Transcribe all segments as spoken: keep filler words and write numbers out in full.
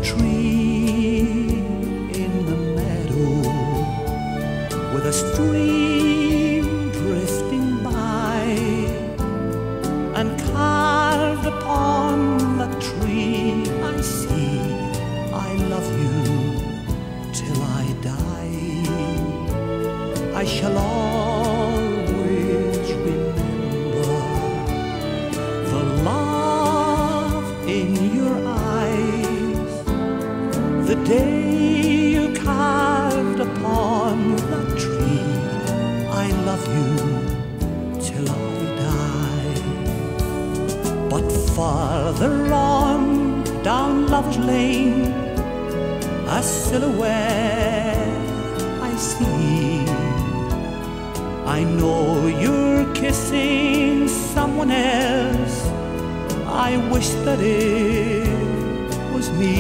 tree in the meadow with a stream drifting by, and carved upon the tree I see, I love you till I die. I shall always remember the love in your eyes, the day you carved upon the tree. I love you till I die. But farther on down Lover's Lane, a silhouette I see. I know you're kissing someone else. I wish that it was me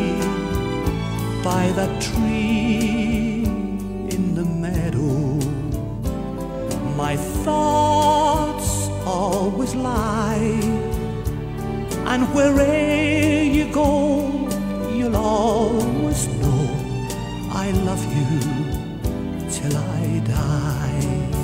by that tree in the meadow. My thoughts always lie, and wherever you go, you'll always know I love you till I die.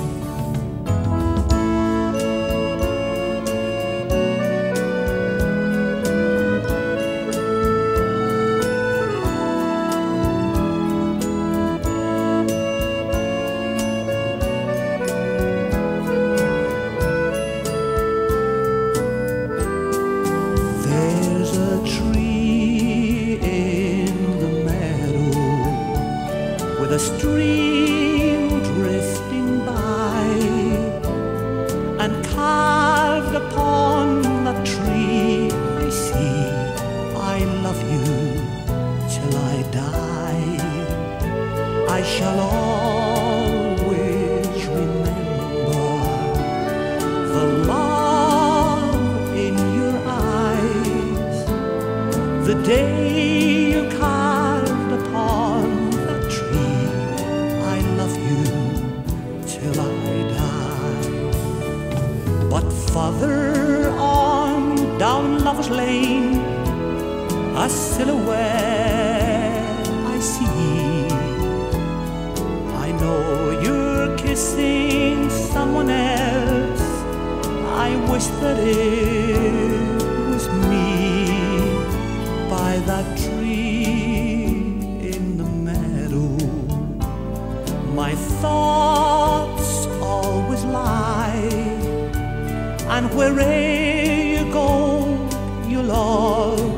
The stream drifting by, and carved upon the tree I see, I love you till I die. I shall always remember the love in your eyes, the day you carved upon the tree. I love you till I die. But farther on down Lover's Lane, a silhouette I see. I know you're kissing someone else. I wish that it was me by that tree in the meadow. My thoughts always lie, and wherever you go, you'll always